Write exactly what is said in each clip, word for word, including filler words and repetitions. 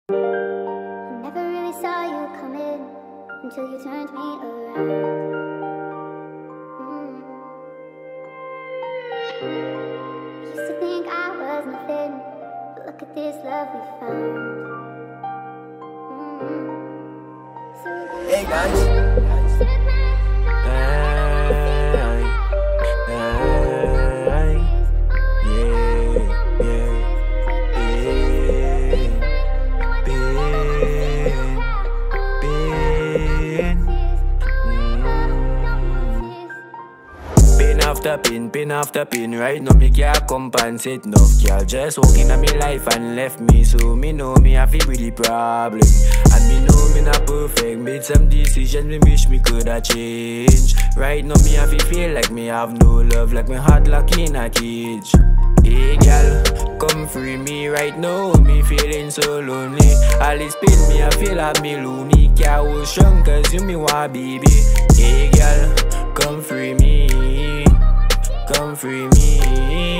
Never really saw you coming until you turned me around. I used to think I was nothing, but look at this love we found. So hey guys. After pin, pin after pin, right now me can't compensate enough. Girl just walking on me life and left me, so me know me have a really problem. And me know me not perfect, made some decisions me wish me coulda changed. Right now me have to feel like me have no love, like me heart locked in a cage. Hey girl, come free me right now, me feeling so lonely. All this pain me I feel like me loony, can't hold strong cause you me want baby. Hey girl, come free me. Come free me,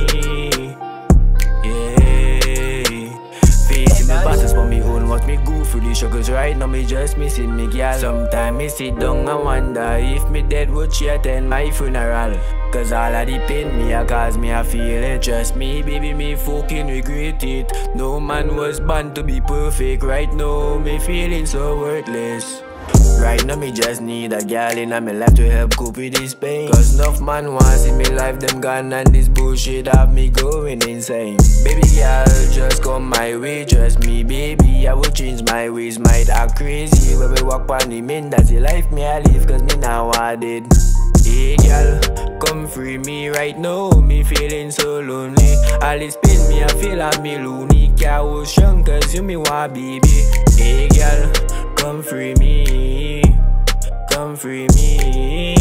yeah. Facing the bosses for me own, watch me go through the struggles. Right now me just missing me girl. Sometimes me sit down and wonder if me dead would she attend my funeral. Cause all of the pain me a cause me a feel it. Trust me baby, me fucking regret it. No man was born to be perfect. Right now me feeling so worthless. Right now me just need a girl in my life to help cope with this pain. Cause enough man wants in me life, them gone and this bullshit have me going insane. Baby girl, just come my way, trust me baby, I will change my ways. Might act crazy when we walk on the main, that's the life me I live cause me now I did. Hey girl, come free me right now, me feeling so lonely. All this pain me I feel like me loony, can't hold strong cause you me want baby. Hey girl, come free me, come free me,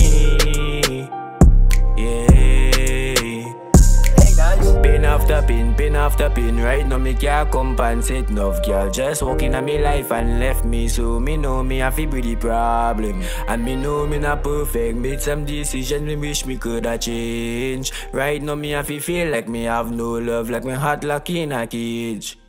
yeah. Hey guys. Pin after pin, pin after pin, right now me can't compensate enough. Girl just walking on me life and left me, so me know me have a pretty problem. And me know me not perfect, made some decisions me wish me coulda changed. Right now me have to feel like me have no love, like my heart locked in a cage.